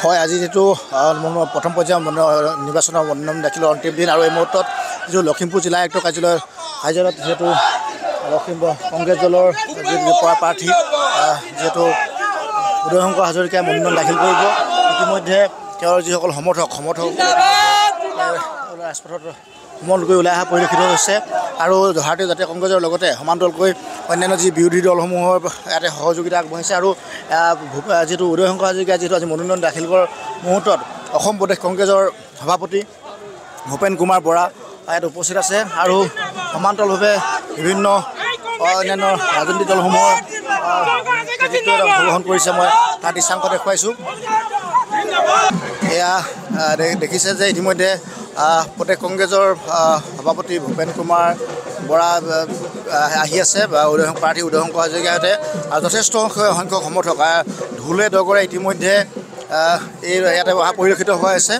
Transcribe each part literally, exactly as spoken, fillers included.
হয় আজি যেটো প্ৰথম পৰ্যায়ৰ নিৰ্বাচনৰ মনোনয়ন দাখিলৰ অন্তিম দিন আৰু এই মুহূৰ্তত যে লখিমপুৰ জিলা আয়ুক্ত কাৰ্যালয়ৰ হাইজাৰত যেটো লখিমপুৰ কংগ্ৰেছ দলৰ প্ৰাৰ্থী যেটো উদয়শংকৰ হাজৰিকাই মনোনয়ন দাখিল কৰিব ইতিমধ্যে তেওঁৰ যিসকল সমৰ্থক সমৰ্থক ৰাজপথত সমল কৰি ওলাই অহা পৰিলক্ষিত হৈছে আৰু ভাৰতীয় জাতীয় কংগ্ৰেছৰ লগতে সমান্তৰালকৈ অন্যান্য যি বিৰোধী দলসমূহৰ ইয়াতে সহযোগিতা আগবঢ়াইছে আৰু যেটো উদয়শংকৰ হাজৰিকাই যেটো আজি মনোনয়ন দাখিল কৰাৰ মুহূৰ্তত অসম প্ৰদেশ কংগ্ৰেছৰ সভাপতি ভূপেন কুমাৰ বৰা ইয়াত উপস্থিত আছে আৰু সমান্তৰালভাৱে বিভিন্ন অন্যান্য ৰাজনৈতিক দলসমূহৰ অংশগ্ৰহণ কৰিছে মই তাৰ দৃশ্যাংশ দেখুৱাইছোঁ এয়া দেখিছে যে ইতিমধ্যে প্ৰদেশ কংগ্ৰেছৰ সভাপতি ভূপেন কুমাৰ বৰা আহি আছে বা উদয়শংকৰ প্ৰাৰ্থী উদয়শংকৰ হাজৰিকাহঁতে যথেষ্ট সংখ্যক সমৰ্থক ঢোলে ডগৰে ইতিমধ্যে এই ইয়াতে অহা পৰিলক্ষিত হৈ আছে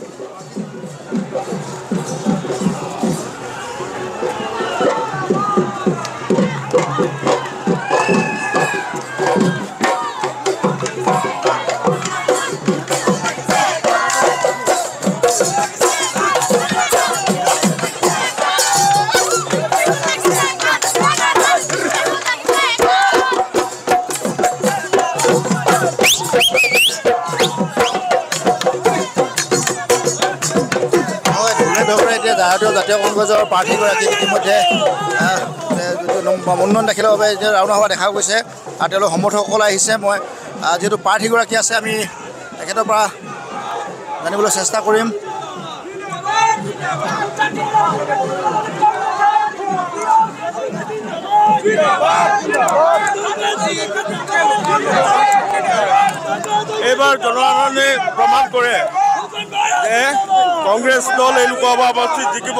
ভাৰতীয় জাতীয় কংগ্ৰেছৰ প্ৰাৰ্থীগৰাকী ইতিমধ্যে মনোনয়ন দাখিলৰ বাবে ৰাওনা হোৱা দেখা গৈছে আৰু তেওঁলোকৰ সমৰ্থকসকল আহিছে মই যিহেতু প্ৰাৰ্থীগৰাকী আছে আমি তেখেতৰ পৰা জানিবলৈ চেষ্টা কৰিম এইবাৰ জনসাধাৰণে প্ৰমাণ কৰে যে কংগ্ৰেছ দল এই লোকসভা সমষ্টিত জিকিব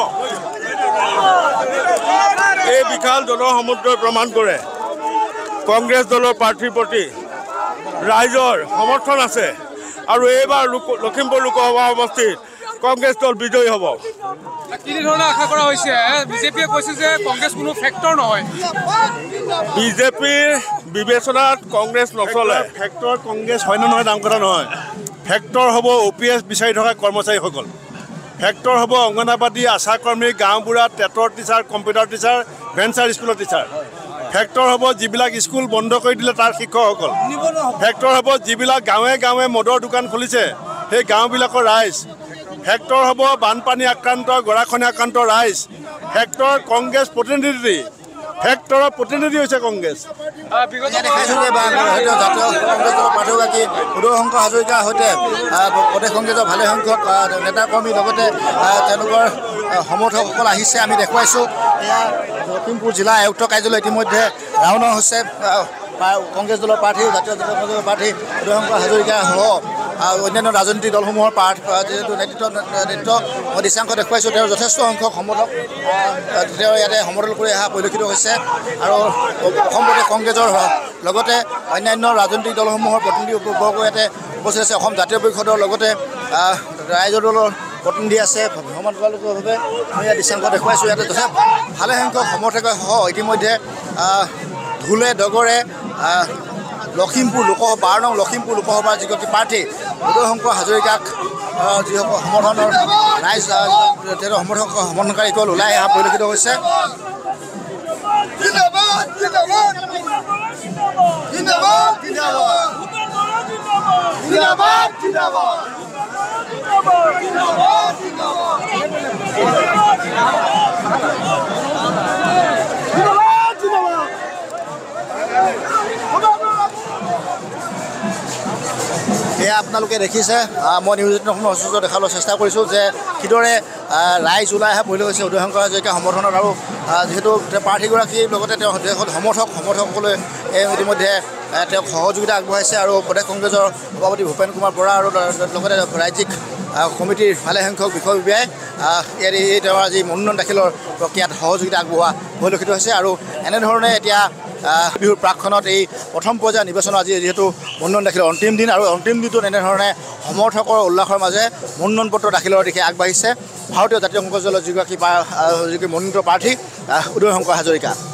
এই বিশাল জনসমুদ্ৰই প্ৰমাণ কৰে কংগ্ৰেছ দলৰ প্ৰাৰ্থীৰ প্ৰতি ৰাইজৰ সমৰ্থন আছে আৰু এইবাৰ লখিমপুৰ লোকসভা সমষ্টিত কংগ্ৰেছ দল বিজয়ী হ'ব কি ধৰণে আশা কৰা হৈছে বিজেপিয়ে কৈছে যে কংগ্ৰেছ কোনো ফেক্টৰ নহয় বিজেপিৰ বিবেচনাত কংগ্ৰেছ নচলে ফেক্টৰ কংগ্ৰেছ হয় নে নহয় ডাঙৰ কথা নহয় ফেক্টৰ হ'ব অ' পি এছ বিচাৰি থকা কৰ্মচাৰীসকল ফেক্টৰ হ'ব অংগনাবাদী আশা কৰ্মী গাঁওবুঢ়া টেটৰ টিচাৰ কম্পিউটাৰ টিচাৰ ভেঞ্চাৰ স্কুলৰ টিচাৰ ফেক্টৰ হ'ব যিবিলাক স্কুল বন্ধ কৰি দিলে তাৰ শিক্ষকসকল ফেক্টৰ হ'ব যিবিলাক গাঁৱে গাঁৱে মদৰ দোকান খুলিছে সেই গাঁওবিলাকৰ ৰাইজ ফেক্টৰ হ'ব বানপানী আক্ৰান্ত গৰাখহনীয়া আক্ৰান্ত ৰাইজ ফেক্টৰ কংগ্ৰেছ প্ৰতিনিধি ফেক্টৰৰ প্ৰতিনিধি হৈছে কংগ্ৰেছ জাতীয় কংগ্ৰেছ দলৰ প্ৰাৰ্থীগৰাকী উদয়শংকৰ হাজৰিকাৰ সৈতে প্ৰদেশ কংগ্ৰেছৰ ভালে সংখ্যক নেতা কৰ্মীৰ লগতে তেওঁলোকৰ সমৰ্থকসকল আহিছে আমি দেখুৱাইছোঁ এয়া লখিমপুৰ জিলা আয়ুক্ত কাৰ্যালয় ইতিমধ্যে ৰাওনা হৈছে কংগ্ৰেছ দলৰ প্ৰাৰ্থী জাতীয় কংগ্ৰেছৰ প্ৰাৰ্থী উদয়শংকৰ হাজৰিকাসহ অন্যান্য ৰাজনৈতিক দলসমূহৰ যিহেতু নেতৃত্ব নেতৃত্ব মই দৃশ্যাংশ দেখুৱাইছোঁ তেওঁৰ যথেষ্ট সংখ্যক সমৰ্থক তেওঁ ইয়াতে সমৰ্থন কৰি অহা পৰিলক্ষিত হৈছে আৰু অসম প্ৰদেশ কংগ্ৰেছৰ লগতে অন্যান্য ৰাজনৈতিক দলসমূহৰ প্ৰতিনিধিবৰ্গ ইয়াতে উপস্থিত আছে অসম জাতীয় পৰিষদৰ লগতে ৰাইজৰ দলৰ প্ৰতিনিধি আছে সমান্তৰালভাৱে মই ইয়াত দৃশ্যাংশ দেখুৱাইছোঁ ইয়াতে যথেষ্ট ভালে সংখ্যক সমৰ্থকসহ ইতিমধ্যে ঢোলে ডগৰে লখিমপুৰ লোকসভা বাৰ নং লখিমপুৰ লোকসভাৰ যিগৰাকী প্ৰাৰ্থী উদয়শংকৰ হাজৰিকাক যিসকল সমৰ্থনৰ ৰাইজ তেওঁ সমৰ্থক সমৰ্থনকাৰীসকল ওলাই অহা পৰিলক্ষিত হৈছে এয়া আপোনালোকে দেখিছে মই নিউজ এইটিনৰ অসুস্থ দেখাবলৈ চেষ্টা কৰিছোঁ যে কিদৰে ৰাইজ ওলাই অহা পৰিলক্ষিত হৈছে উদয়শংকৰ হাজৰিকা সমৰ্থনত আৰু যিহেতু প্ৰাৰ্থীগৰাকীৰ লগতে তেওঁ সমৰ্থক সমৰ্থকসকলে ইতিমধ্যে তেওঁক সহযোগিতা আগবঢ়াইছে আৰু প্ৰদেশ কংগ্ৰেছৰ সভাপতি ভূপেন কুমাৰ বৰা আৰু লগতে ৰাজ্যিক কমিটিৰ ভালে সংখ্যক বিষয়ববীয়াই ইয়াত এই তেওঁৰ আজি মনোনয়ন দাখিলৰ প্ৰক্ৰিয়াত সহযোগিতা আগবঢ়োৱা পৰিলক্ষিত হৈছে আৰু এনেধৰণে এতিয়া বিহুৰ প্ৰাকখনত এই প্ৰথম পৰ্যায়ৰ নিৰ্বাচনৰ আজি যিহেতু মনোনয়ন দাখিলৰ অন্তিম দিন আৰু অন্তিম দিনটোত এনেধৰণে সমৰ্থকৰ উল্লাসৰ মাজে মনোনয়ন পত্ৰ দাখিলৰ দিশে আগবাঢ়িছে ভাৰতীয় জাতীয় কংগ্ৰেছ দলৰ যিগৰাকী যিগৰাকী মনোনীত প্ৰাৰ্থী উদয়শংকৰ হাজৰিকা।